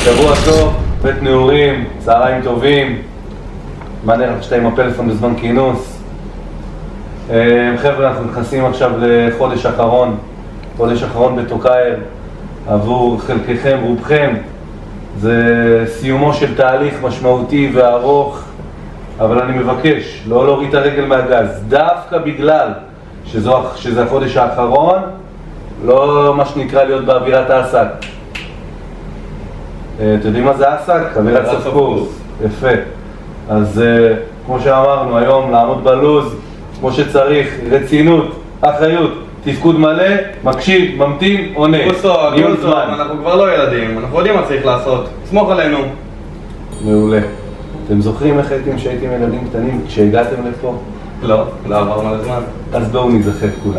שבוע טוב, בית נעורים, צהריים טובים. מה נראה שאתה עם הפלאפון בזמן כינוס? חבר'ה, אנחנו נכנסים עכשיו לחודש אחרון, חודש אחרון בתוקאייר. עבור חלקכם, רובכם, זה סיומו של תהליך משמעותי וארוך, אבל אני מבקש לא להוריד את הרגל מהגז, דווקא בגלל שזה החודש האחרון, לא מה שנקרא להיות באווירת האסק. אתם יודעים מה זה אסק? אווירת סוף קורס. יפה. אז כמו שאמרנו, היום לעמוד בלוז, כמו שצריך, רצינות, אחריות, תפקוד מלא, מקשיב, ממתין, עונה. ניהול זמן. אנחנו כבר לא ילדים, אנחנו יודעים מה צריך לעשות. סמוך עלינו. מעולה. אתם זוכרים איך הייתם שהייתם ילדים קטנים כשהגעתם לפה? לא, לא עברנו על הזמן. אז בואו נזכר כולנו.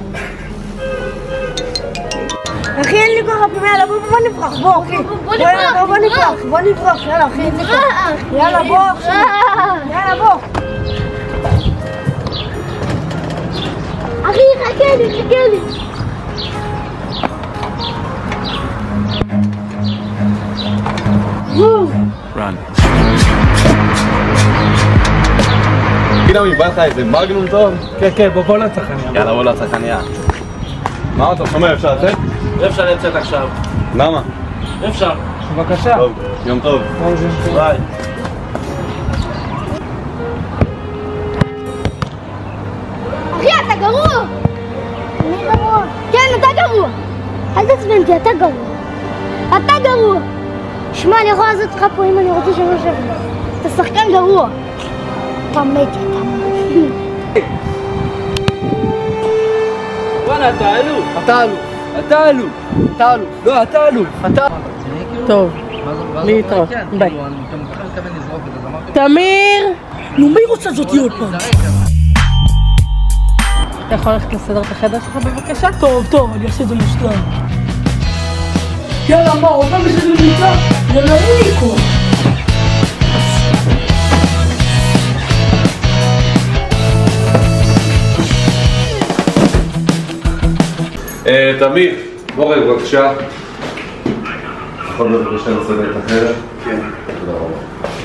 אחי, אין לי כוח הפעמים, יאללה בוא נברח, בוא אחי. בוא נברח, יאללה אחי. יאללה בוא אחי. יאללה בוא. אחי, חכה לי. רן. גילה, מבא לך איזה מגנום טוב? כן, בוא לצחניה. יאללה, בוא לצחניה. מה אתה שומע, אפשר לצאת? אפשר לצאת עכשיו. למה? אפשר. בבקשה. טוב, יום טוב. ביי. אחי, אתה גרוע! אני גרוע? כן, אתה גרוע! אל תעצבן אותי, אתה גרוע. אתה גרוע! שמע, אני יכול לעשות לך פה אם אני רוצה שלא שווה. אתה שחקן גרוע. אתה מת, אתה מת. וואלה, אתה אלוף. לא, אתה אלוף. טוב, להתראות, ביי. תמיר! נו, מי רוצה זאת עוד פעם? אתה יכול ללכת לסדר את החדר שלך בבקשה? טוב, אני אעשה את זה מושלם. יאללה, מה, עוד פעם בסדר מושלם? יאללה, ריקו! תמיר, בוא רגע בבקשה. יכול בבקשה לסדר את החדר? כן. תודה רבה.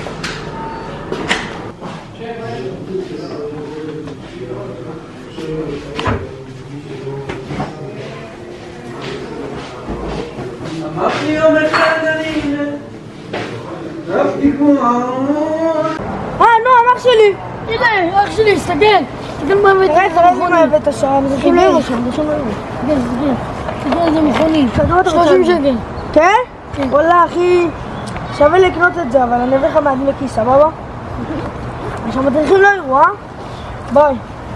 אמרתי יום אחד אני רבתי כמו ארמון. נו, אח שלי! תראה, אח שלי, תסתכל! תסתכל מה הבאת. תראה מה הבאת שם, זה שם לא יראה שם, זה שם לא יראה. תסתכל איזה מכונית, 30 שקל. כן? וואלה אחי, שווה לקנות את זה, אבל אני אביא לך מהדמי כיס, סבבה? עכשיו מדריכים לא יראו, ביי.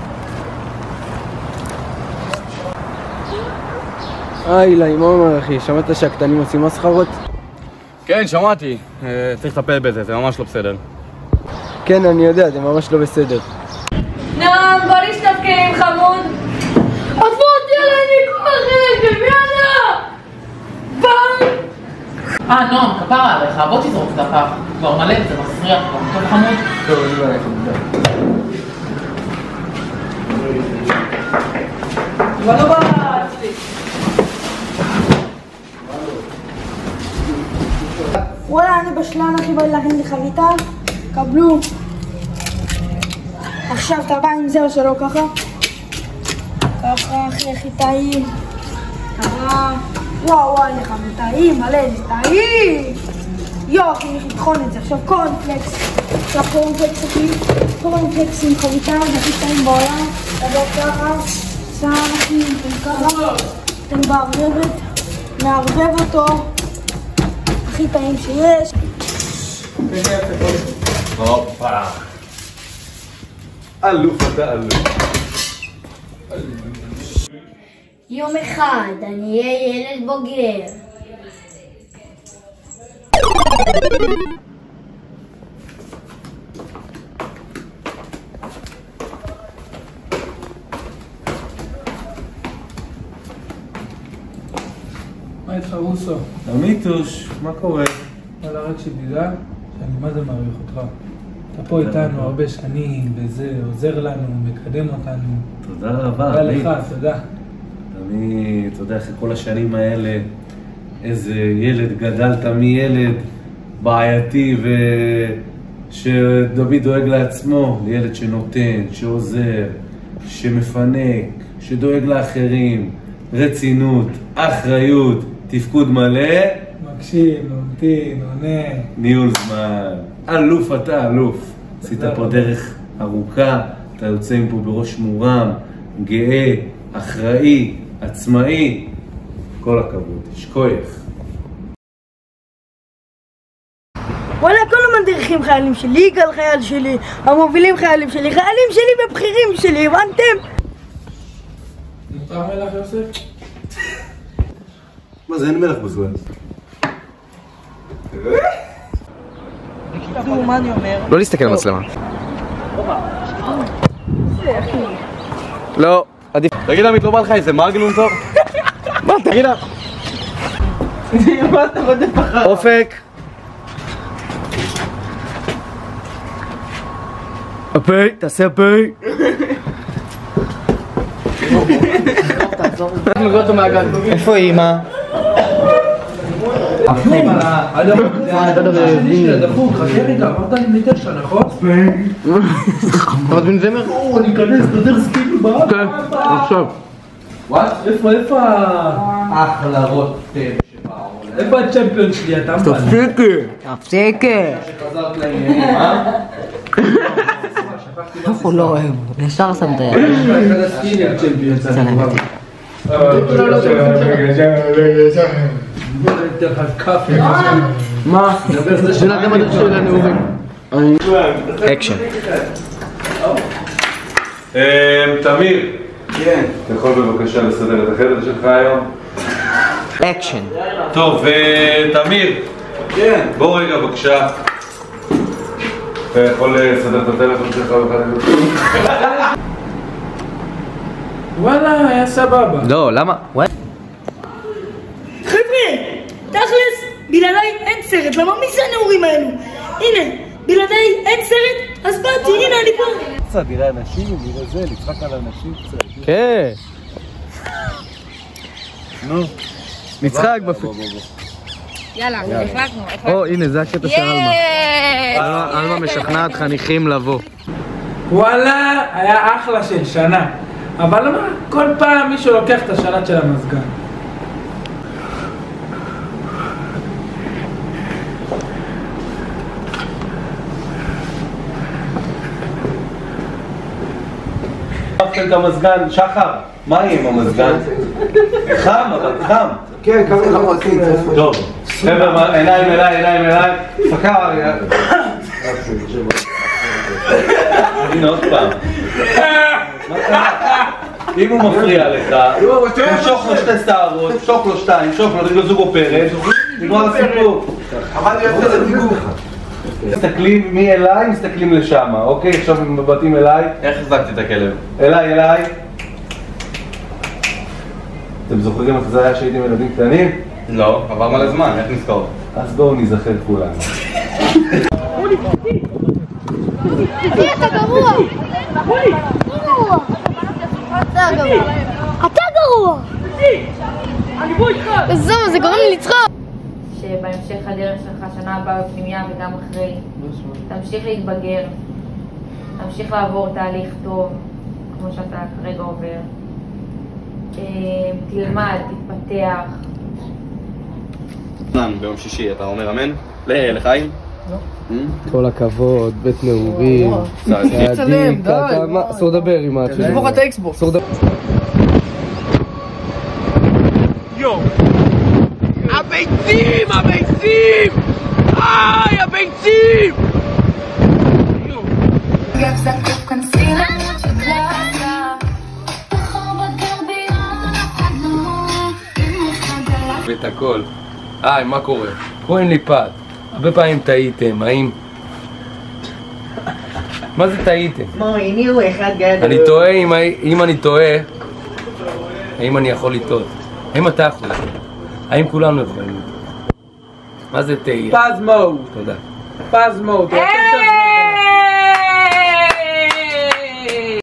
אילי, מה אומר אחי? שמעת שהקטנים עושים מסחרות? כן, שמעתי. צריך לטפל בזה, זה ממש לא בסדר. כן, אני יודע, זה ממש לא בסדר. נועם, בוא נשטוף כלים חמוד. עזבו אותי על הניקוח רגל, יאללה! ביי! נועם, כפרה עליך, בוא תזרוק את הפח. כבר מלא, זה מסריח, כבר טוב חמוד. טוב, אני לא יכול אבל לא בא אצלי. וואלה, אני בשלן אחי, בא להכין לי חביתה. קבלו. עכשיו אתה בא עם זה או שלא ככה? ככה אחי, הכי טעים. ככה. וואו, אני חמוד טעים, מלא, זה טעים. יו, אחי, אני אטחון את זה. עכשיו קורנפלקס. עכשיו קורנפלקס אחי. קורנפלקס עם חביתה, זה הכי טעים בעולם. תבוא ככה. שם אחי, ככה. אתם מערבב אותו. הכי טעים שיש. הופה. אלוף אתה אלוף. יום אחד אני אהיה ילד בוגר. מה איתך רוסו? עמיתוש, מה קורה? וואלה, רק שתדע שאני מה זה מעריך אותך. אתה פה איתנו הרבה שנים, וזה עוזר לנו, מקדם אותנו. תודה רבה. תודה לך, תודה. אני, אתה יודע, אחרי כל השנים האלה, איזה ילד גדלת מילד בעייתי שדוד דואג לעצמו, לילד שנותן, שעוזר, שמפנק, שדואג לאחרים, רצינות, אחריות, תפקוד מלא, מקשיב, ממתין, עונה, ניהול זמן. אלוף אתה, אלוף. עשית פה דרך ארוכה, אתה יוצא עם פה בראש מורם, גאה, אחראי, עצמאי. כל הכבוד, שכוייך. וואלה, כל המדריכים חיילים שלי, יגאל חייל שלי, המובילים חיילים שלי, חיילים שלי ובכירים שלי, הבנתם? מותר מלך יוסף? מה זה, אין מלך בכלל. מה אני אומר? לא להסתכל על מצלמה. לא, עדיף. תגיד עמית, לא בא לך איזה מגנום טוב? מה, תגיד לה. מה אתה רודף אחר? אופק. הפה, תעשה הפה. איפה אימא? חכה רגע, אמרת לי בלי תשע, נכון? אתה בן זמר? אני אכנס בדרך סקיל בארץ. כן, עכשיו. וואט? איפה אחלה רוטב שבאו? איפה הצ'מפיון שלי? אתה מבן? תפסיקי. שחזרת לעניינים, אה? איך הוא לא אוהב? ישר שם את היד. אחד הסקילים צ'מפיון. מה? זה נדם הדרך של הנאומים. אקשן. תמיר. כן. אתה יכול בבקשה לסדר את החדר שלך היום? אקשן. טוב, תמיר. כן. בוא רגע בבקשה. אתה יכול לסדר את הטלפון שלך בחדר? וואלה, היה סבבה. לא, למה? חבר'ה, תכלס, בלעדיי אין סרט, למה מי זה הנאורים האלו? הנה, בלעדיי אין סרט, אז באתי, הנה אני פה. קצת, נראה אנשים, נראה זה, נצחק על אנשים קצת. כן. נו. נצחק בפי. יאללה, החלטנו. או, הנה, זה הקטע של אלמה. אלמה משכנעת חניכים לבוא. וואלה, היה אחלה של שנה. אבל למה כל פעם מישהו לוקח את השלט של המזגן? הפכתם את המזגן, שחר, מה יהיה עם המזגן? חם, אבל חם. כן, כמה לך רוצים. טוב, חבר'ה, עיניים אליי, פקר. הנה עוד פעם. אם הוא מפריע לך, תמשוך לו שתי שערות, תמשוך לו שתיים, תמשוך לו, תגיד לו זוג פרץ, נגמר הסיפור. אבל אני אוהב את הדיבור. מסתכלים מאליי, מסתכלים לשם, אוקיי? עכשיו הם מבטים אליי. איך החזקתי את הכלב? אליי. אתם זוכרים איך זה היה שהייתם ילדים קטנים? לא, עבר מלא זמן, איך נזכור? אז בואו נזכר כולנו. אתה גרוע! אתה גרוע! זהו, זה גורם לי לצחוק! שבהמשך הדרך שלך שנה הבאה בפנימיה וגם אחרי תמשיך להתבגר, תמשיך לעבור תהליך טוב כמו שאתה כרגע עובר, תלמד, תתפתח. ביום שישי אתה אומר אמן? לחיים? כל הכבוד, בית נעורים, צעדים, אסור לדבר עם העצמאים. תשמור את האקסבוקס. אסור לדבר. יו! הביצים! איי, הביצים! ואת הכל. היי, מה קורה? קוראים לי פת. הרבה פעמים טעיתם, האם... מה זה טעיתם? הנה הוא אחד גדול. אני תוהה אם אני טועה, האם אני יכול לטעות? האם אתה יכול לטעות? האם כולנו יכולים לטעות? מה זה תהייה? פז מוד. תודה. פז מוד.